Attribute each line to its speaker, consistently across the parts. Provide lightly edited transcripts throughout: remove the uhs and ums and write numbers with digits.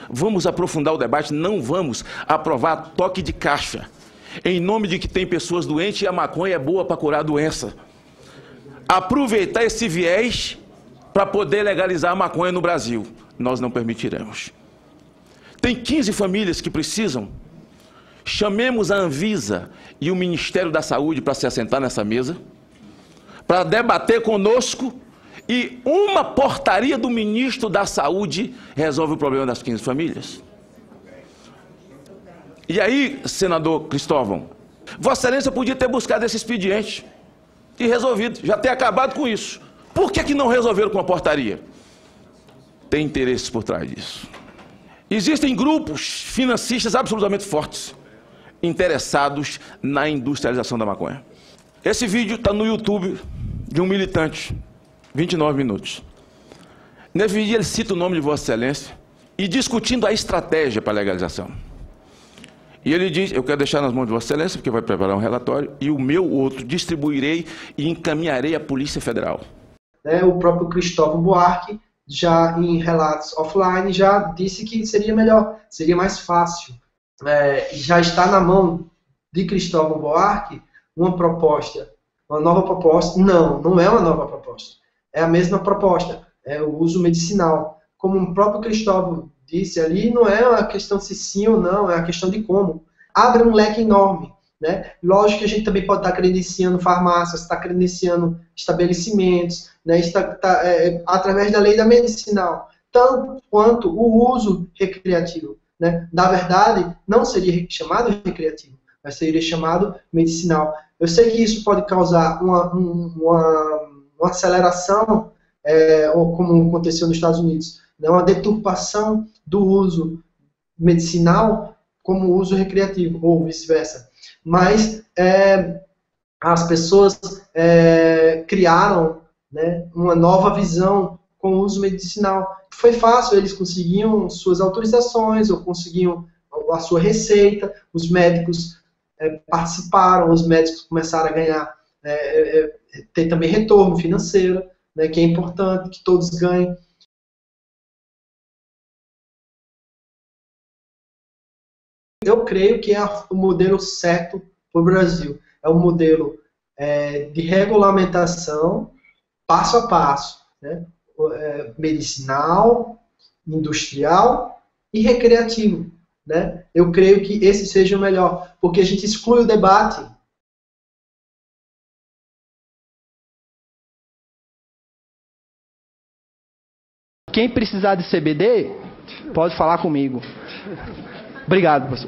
Speaker 1: vamos aprofundar o debate, não vamos aprovar toque de caixa, em nome de que tem pessoas doentes e a maconha é boa para curar a doença. Aproveitar esse viés para poder legalizar a maconha no Brasil, nós não permitiremos. Tem 15 famílias que precisam. Chamemos a Anvisa e o Ministério da Saúde para se assentar nessa mesa, para debater conosco, e uma portaria do ministro da Saúde resolve o problema das 15 famílias. E aí, senador Cristóvão, Vossa Excelência podia ter buscado esse expediente e resolvido, já ter acabado com isso. Por que não resolveram com a portaria? Tem interesses por trás disso. Existem grupos financistas absolutamente fortes, interessados na industrialização da maconha. Esse vídeo está no YouTube de um militante, 29 minutos. Nesse vídeo ele cita o nome de Vossa Excelência e discutindo a estratégia para a legalização. E ele diz, eu quero deixar nas mãos de Vossa Excelência, porque vai preparar um relatório, e o meu outro distribuirei e encaminharei à Polícia Federal.
Speaker 2: O próprio Cristóvão Buarque, já em relatos offline, já disse que seria melhor, seria mais fácil. Já está na mão de Cristóvão Buarque uma proposta, uma nova proposta. Não é uma nova proposta. É a mesma proposta, é o uso medicinal. Como o próprio Cristóvão disse ali, não é uma questão de se sim ou não, é uma questão de como. Abre um leque enorme. Né? Lógico que a gente também pode estar credenciando farmácias, estar credenciando estabelecimentos, né? Através da lei da medicinal, tanto quanto o uso recreativo. Né? Na verdade, não seria chamado recreativo, mas seria chamado medicinal. Eu sei que isso pode causar uma aceleração, ou como aconteceu nos Estados Unidos, né? Uma deturpação do uso medicinal como uso recreativo, ou vice-versa. Mas as pessoas criaram, né, uma nova visão com o uso medicinal. Foi fácil, eles conseguiam suas autorizações, ou conseguiam a sua receita, os médicos participaram, os médicos começaram a ganhar, ter também retorno financeiro, né, que é importante, que todos ganhem. Eu creio que é o modelo certo para o Brasil. É um modelo de regulamentação, passo a passo, né? Medicinal, industrial e recreativo. Né? Eu creio que esse seja o melhor, porque a gente exclui o debate.
Speaker 3: Quem precisar de CBD, pode falar comigo. Obrigado, professor.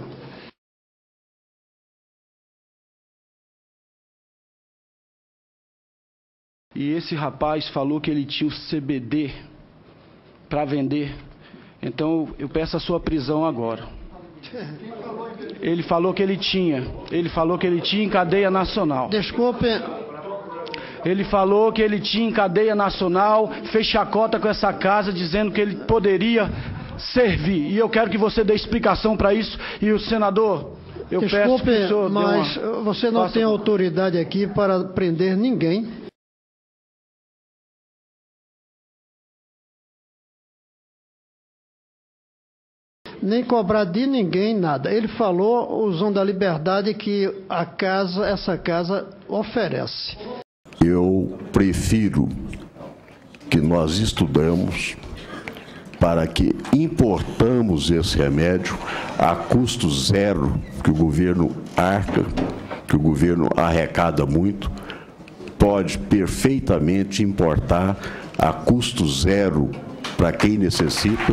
Speaker 4: E esse rapaz falou que ele tinha o CBD para vender. Então eu peço a sua prisão agora. Ele falou que ele tinha. Ele falou que ele tinha em cadeia nacional.
Speaker 5: Desculpe.
Speaker 4: Ele falou que ele tinha em cadeia nacional, fez chacota com essa casa, dizendo que ele poderia servir. E eu quero que você dê explicação para isso. E o senador, eu peço que o senhor
Speaker 5: mas você não tem autoridade aqui para prender ninguém. Nem cobrar de ninguém nada. Ele falou, usando a liberdade que essa casa oferece.
Speaker 6: Eu prefiro que nós estudamos para que importamos esse remédio a custo zero, que o governo arca, que o governo arrecada muito, pode perfeitamente importar a custo zero para quem necessita,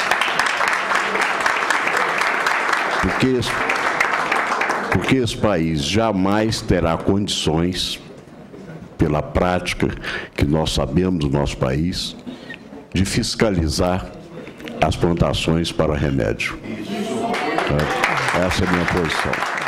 Speaker 6: porque esse país jamais terá condições, pela prática que nós sabemos do nosso país, de fiscalizar as plantações para remédio. Essa é a minha posição.